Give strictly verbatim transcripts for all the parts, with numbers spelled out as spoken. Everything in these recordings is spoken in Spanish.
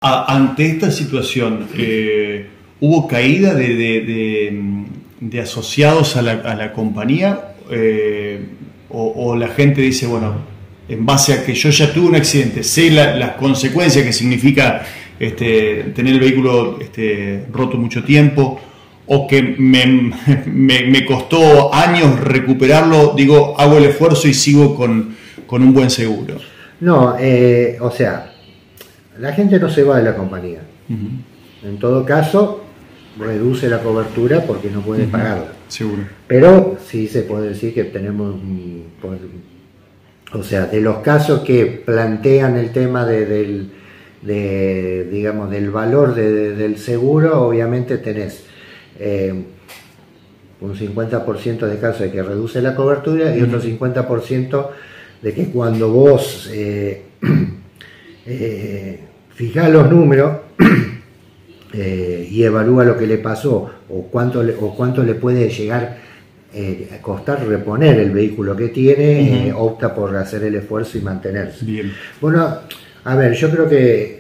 A, ante esta situación, eh, ¿hubo caída de, de, de, de asociados a la, a la compañía? Eh, o, ¿O la gente dice, bueno, en base a que yo ya tuve un accidente, sé la, las consecuencias que significa este, tener el vehículo este, roto mucho tiempo, o que me, me, me costó años recuperarlo, digo, hago el esfuerzo y sigo con, con un buen seguro? No, eh, o sea, la gente no se va de la compañía. Uh-huh. En todo caso, reduce la cobertura porque no puede uh-huh. pagarla. Seguro. Pero sí se puede decir que tenemos, o sea, de los casos que plantean el tema de, del, de, digamos, del valor de, de, del seguro, obviamente tenés eh, un cincuenta por ciento de casos de que reduce la cobertura y uh-huh. otro cincuenta por ciento de que cuando vos eh, eh, fijás los números eh, y evalúa lo que le pasó o cuánto le, o cuánto le puede llegar eh, a costar reponer el vehículo que tiene, uh-huh. eh, opta por hacer el esfuerzo y mantenerse. Bien. Bueno, a ver, yo creo que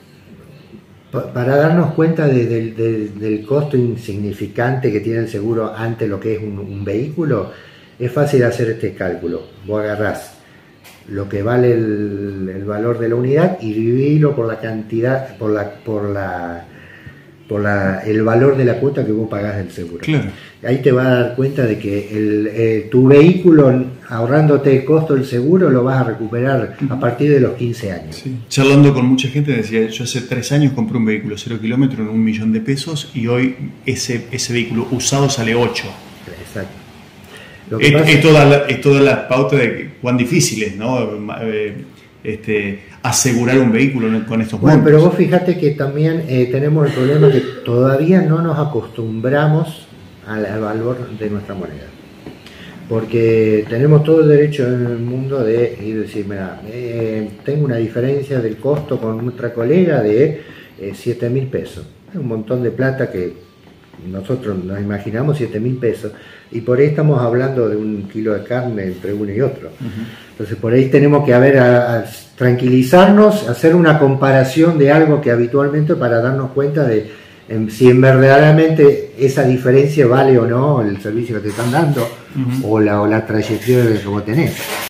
pa para darnos cuenta de, de, de, del costo insignificante que tiene el seguro ante lo que es un, un vehículo, es fácil hacer este cálculo. Vos agarrás lo que vale el, el valor de la unidad y dividirlo por la cantidad, por la, por la, por la, el valor de la cuota que vos pagás del seguro. Claro. Ahí te vas a dar cuenta de que el, eh, tu vehículo, ahorrándote el costo del seguro, lo vas a recuperar uh-huh. a partir de los quince años. Sí. Charlando con mucha gente decía, yo hace tres años compré un vehículo cero kilómetros en un millón de pesos y hoy ese, ese vehículo usado sale ocho. Exacto. Es, es, toda la, es toda la pauta de cuán difícil es, ¿no? Este, asegurar un vehículo con estos bueno, montos. Pero vos fíjate que también eh, tenemos el problema que todavía no nos acostumbramos al, al valor de nuestra moneda. Porque tenemos todo el derecho en el mundo de ir y decir, mira, eh, tengo una diferencia del costo con nuestra colega de eh, siete mil pesos. Es un montón de plata que nosotros nos imaginamos siete mil pesos y por ahí estamos hablando de un kilo de carne entre uno y otro. Uh-huh. Entonces por ahí tenemos que haber a, a tranquilizarnos, hacer una comparación de algo que habitualmente para darnos cuenta de en, si en verdaderamente esa diferencia vale o no el servicio que te están dando uh-huh. o, la, o la trayectoria que vos tenés.